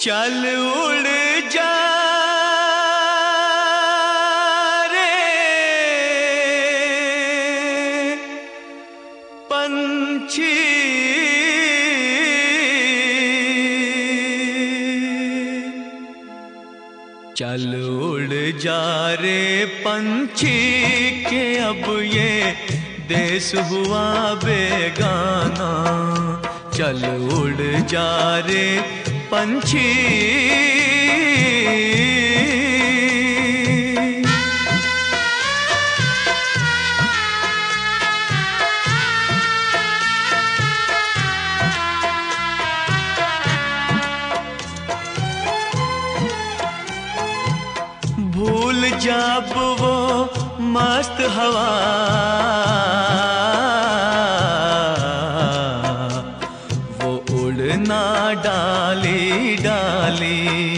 चल उड़ जा रे पंछी, चल उड़ जा रे पंछी के अब ये देश हुआ बेगाना। चल उड़ जा रे पंछी, भूल जब वो मस्त हवा, वो उड़ना डाली डाली।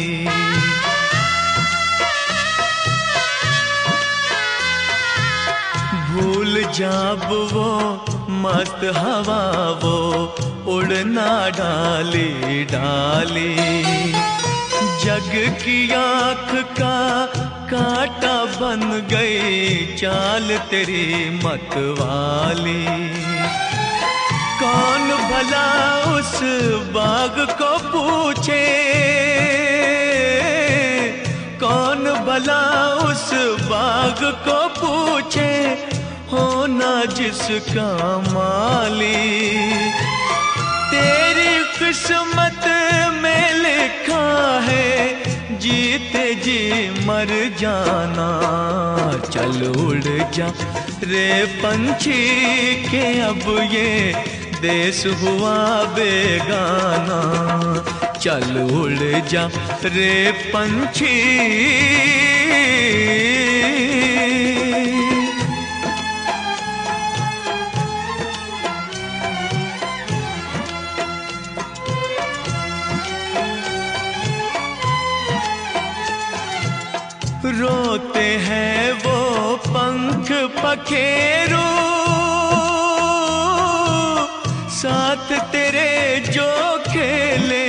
भूल जब वो मस्त हवा, वो उड़ना डाली डाली। जग की आँख का कांटा बन गई चाल तेरी मतवाली। कौन भला उस बाग को पूछे, कौन भला उस बाग को पूछे, होना जिसका माली। तेरी किस्मत में लिखा है जीते जी मर जाना। चल उड़ जा रे पंछी के अब ये देश हुआ बेगाना। चल उड़ जा रे पंछी, रोते हैं वो पंख पखेरू, साथ तेरे जो खेले।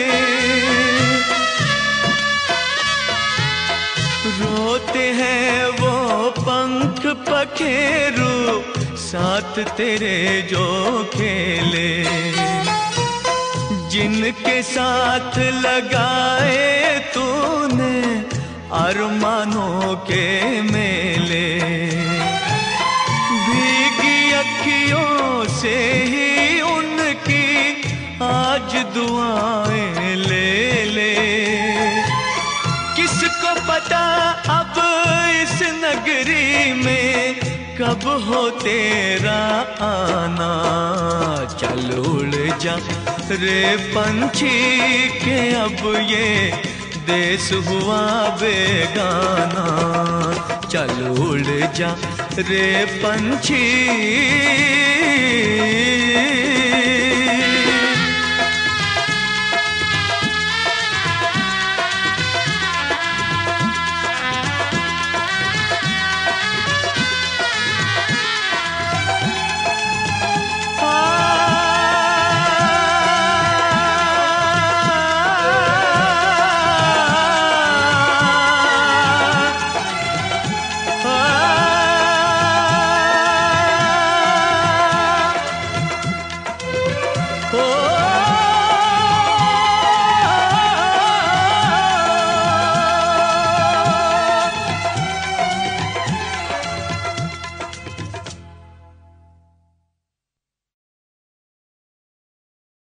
रोते हैं वो पंख पखेरू, साथ तेरे जो खेले। जिनके साथ लगाए तूने अरमानों के मेले, भीगी अखियों से ही उनकी आज दुआएं ले ले। किसको पता अब इस नगरी में कब हो तेरा आना। चल उड़ जा रे पंछी के अब ये देश हुआ बेगाना। चल उड़ जा रे पंछी, ओ